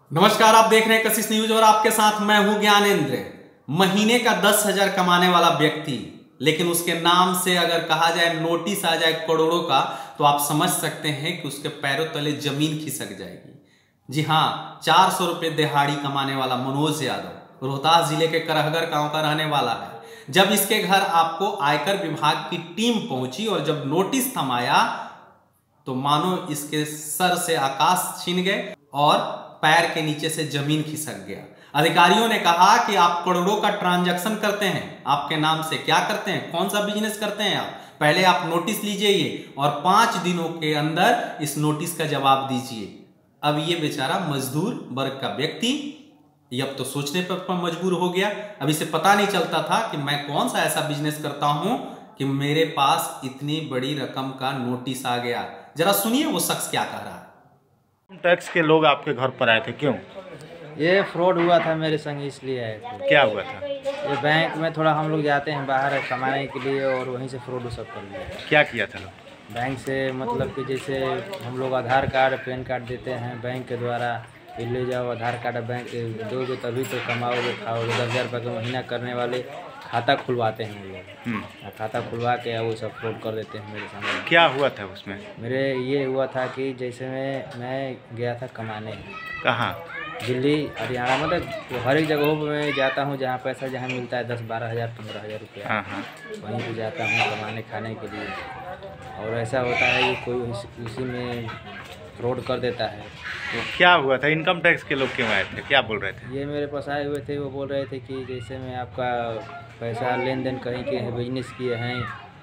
नमस्कार, आप देख रहे हैं कशिश न्यूज और आपके साथ मैं हूं ज्ञानेंद्र। महीने का 10,000 कमाने वाला व्यक्ति, लेकिन उसके नाम से अगर कहा जाए नोटिस आ जाए करोड़ों का, तो आप समझ सकते हैं कि उसके पैरों तले जमीन खिसक जाएगी। जी हाँ, 400 रुपये दिहाड़ी कमाने वाला मनोज यादव रोहतास जिले के करहगर गांव का रहने वाला है। जब इसके घर आपको आयकर विभाग की टीम पहुंची और जब नोटिस थमाया तो मानो इसके सर से आकाश छीन गए और पैर के नीचे से जमीन खिसक गया। अधिकारियों ने कहा कि आप करोड़ों का ट्रांजैक्शन करते हैं, आपके नाम से क्या करते हैं, कौन सा बिजनेस करते हैं आप, पहले आप नोटिस लीजिए ये और 5 दिनों के अंदर इस नोटिस का जवाब दीजिए। अब ये बेचारा मजदूर वर्ग का व्यक्ति अब तो सोचने पर मजबूर हो गया। अब इसे पता नहीं चलता था कि मैं कौन सा ऐसा बिजनेस करता हूं कि मेरे पास इतनी बड़ी रकम का नोटिस आ गया। जरा सुनिए वो शख्स क्या कह रहा है। टैक्स के लोग आपके घर पर आए थे, क्यों? ये फ्रॉड हुआ था मेरे संग, इसलिए आए थे। क्या हुआ था? ये बैंक में थोड़ा हम लोग जाते हैं बाहर कमाने के लिए और वहीं से फ्रॉड सब कर लिया। क्या किया था लोग? बैंक से मतलब कि जैसे हम लोग आधार कार्ड पैन कार्ड देते हैं बैंक के द्वारा, ये ले जाओ आधार कार्ड बैंक दोगे तभी तो कमाओगे खाओगे। 10,000 रुपये का महीना करने वाले खाता खुलवाते हैं हम लोग। खाता खुलवा के वो सब फ्रॉड कर देते हैं मेरे सामने। क्या हुआ था उसमें? मेरे ये हुआ था कि जैसे मैं गया था कमाने। कहाँ? दिल्ली हरियाणा, मतलब हर एक जगहों पर मैं जाता हूँ जहाँ पैसा जहाँ मिलता है 10-12 हज़ार 15,000 रुपया, वहीं पे जाता हूँ कमाने खाने के लिए। और ऐसा होता है कि कोई उसी में फ्रॉड कर देता है। तो क्या हुआ था? इनकम टैक्स के लोग क्यों आए थे? क्या बोल रहे थे? ये मेरे पास आए हुए थे, वो बोल रहे थे कि जैसे मैं आपका पैसा लेन देन कहीं के बिजनेस किए हैं,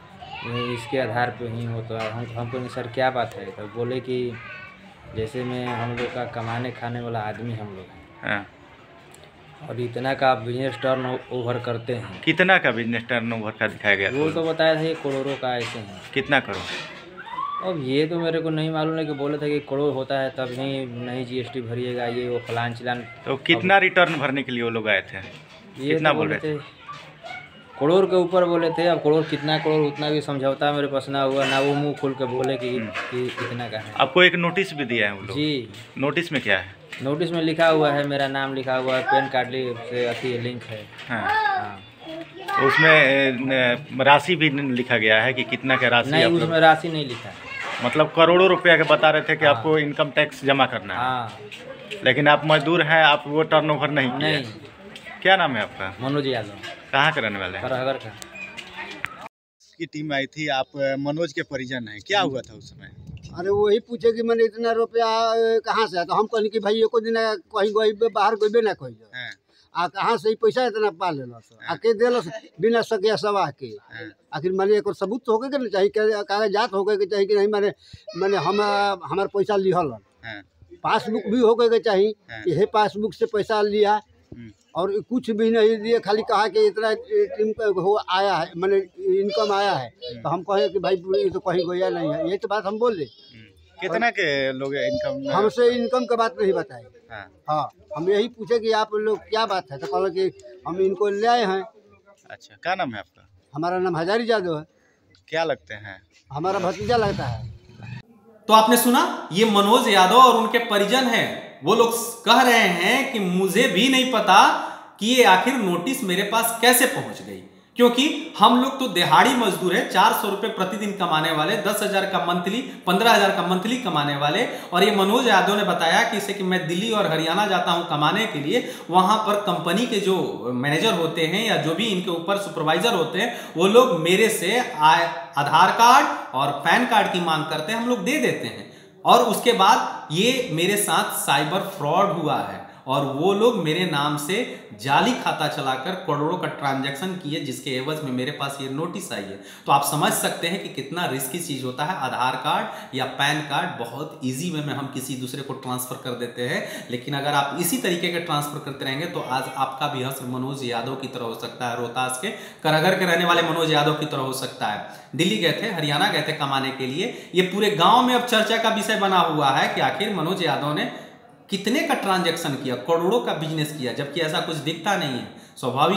इसके आधार पे ही हो। तो हमको सर क्या बात है? तो बोले कि जैसे मैं हम लोग का कमाने खाने वाला आदमी हम लोग हैं और इतना का बिजनेस टर्न ओवर करते हैं। कितना का बिजनेस टर्न ओवर का दिखाया गया? वो तो बताया था ये करोड़ों का ऐसे हैं। कितना करोड़? अब ये तो मेरे को नहीं मालूम है कि बोले थे कि करोड़ होता है तब ही नहीं GST भरिएगा, ये वो फलान चिलान। तो कितना रिटर्न भरने के लिए वो लोग आए थे? ये कितना तो बोल रहे थे? करोड़ के ऊपर बोले थे। अब करोड़ कितना करोड़ उतना भी समझौता मेरे पास ना हुआ, ना वो मुंह खोल के बोले कि कितना का है। आपको एक नोटिस भी दिया है वो लोग? जी। नोटिस में क्या है? नोटिस में लिखा हुआ है, मेरा नाम लिखा हुआ है, पैन कार्ड से अथी लिंक है। हाँ। तो उसमें राशि भी लिखा गया है कि कितना का राशि? नहीं, उसमें राशि नहीं लिखा है। मतलब करोड़ों रुपया के बता रहे थे कि आपको इनकम टैक्स जमा करना है। हाँ। लेकिन आप मजदूर हैं, आप वो टर्नओवर नहीं किए। नहीं। क्या नाम है आपका? मनोज यादव। कहाँ के रहने वाले हैं? करहगर का। की टीम आई थी, आप मनोज के परिजन हैं, क्या हुआ था उस समय? अरे वही पूछे कि मैंने इतना रुपया कहाँ से है, तो हम कहनी कि भाई एको दिन कहीं गई बाहर गई ना कहीं आ कहाँ से पैसा इतना पा ले आके दिल बिना सकिया सवा के। आखिर मैंने एक सबूत तो होके ना चाहिए, कागजात होके के चाहिए कि नहीं मैंने हम हमारे पैसा लिहल, पासबुक भी होके के चाहिए, यही पासबुक से पैसा लिया और कुछ भी नहीं दिए, खाली कहा कि इतना टीम हो आया है, मैंने इनकम आया है। तो हम कहे कि भाई ये तो कहीं गया नहीं है, यही तो बात हम बोल रहे। कितना के लोग इनकम? हमसे इनकम का बात नहीं बताए। हाँ, हम यही पूछे कि आप लोग क्या बात है, तो कहा कि हम इनको ले आए हैं। अच्छा, क्या नाम है आपका? हमारा नाम हजारी यादव है। क्या लगते हैं? हमारा भतीजा लगता है। तो आपने सुना, ये मनोज यादव और उनके परिजन हैं। वो लोग कह रहे हैं कि मुझे भी नहीं पता कि ये आखिर नोटिस मेरे पास कैसे पहुंच गई, क्योंकि हम लोग तो दिहाड़ी मजदूर है, 400 रुपये प्रतिदिन कमाने वाले, 10,000 का मंथली, 15,000 का मंथली कमाने वाले। और ये मनोज यादव ने बताया कि इसे कि मैं दिल्ली और हरियाणा जाता हूं कमाने के लिए, वहां पर कंपनी के जो मैनेजर होते हैं या जो भी इनके ऊपर सुपरवाइजर होते हैं, वो लोग मेरे से आधार कार्ड और पैन कार्ड की मांग करते हैं, हम लोग दे देते हैं। और उसके बाद ये मेरे साथ साइबर फ्रॉड हुआ है और वो लोग मेरे नाम से जाली खाता चलाकर करोड़ों का ट्रांजैक्शन किए, जिसके एवज में मेरे पास ये नोटिस आई है। तो आप समझ सकते हैं कि कितना रिस्की चीज होता है। आधार कार्ड या पैन कार्ड बहुत इजी वे में हम किसी दूसरे को ट्रांसफर कर देते हैं, लेकिन अगर आप इसी तरीके के ट्रांसफर करते रहेंगे तो आज आपका भी हश्र मनोज यादव की तरह हो सकता है, रोहतास के करहगर के रहने वाले मनोज यादव की तरह हो सकता है। दिल्ली गए थे, हरियाणा गए थे कमाने के लिए। ये पूरे गांव में अब चर्चा का विषय बना हुआ है कि आखिर मनोज यादव ने कितने का ट्रांजैक्शन किया, करोड़ों का बिजनेस किया, जबकि ऐसा कुछ दिखता नहीं है। स्वाभाविक है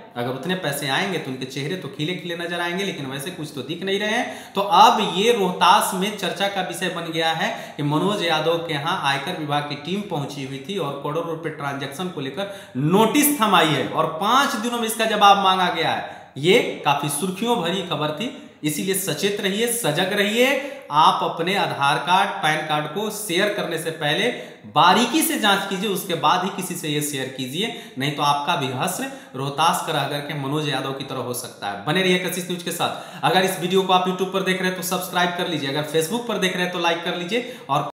अगर उतने पैसे आएंगे तो उनके चेहरे तो खिले खिले नजर आएंगे, लेकिन वैसे कुछ तो दिख नहीं रहे हैं। तो अब ये रोहतास में चर्चा का विषय बन गया है कि मनोज यादव के यहाँ आयकर विभाग की टीम पहुंची हुई थी और करोड़ों रुपए ट्रांजैक्शन को लेकर नोटिस थमाई है और 5 दिनों में इसका जवाब मांगा गया है। ये काफी सुर्खियों भरी खबर थी, इसीलिए सचेत रहिए, सजग रहिए। आप अपने आधार कार्ड, पैन कार्ड को शेयर करने से पहले बारीकी से जांच कीजिए, उसके बाद ही किसी से ये शेयर कीजिए, नहीं तो आपका भी हश्र रोहतास का रह करके मनोज यादव की तरह हो सकता है। बने रहिए कशिश न्यूज के साथ। अगर इस वीडियो को आप यूट्यूब पर देख रहे हैं तो सब्सक्राइब कर लीजिए, अगर फेसबुक पर देख रहे हैं तो लाइक कर लीजिए और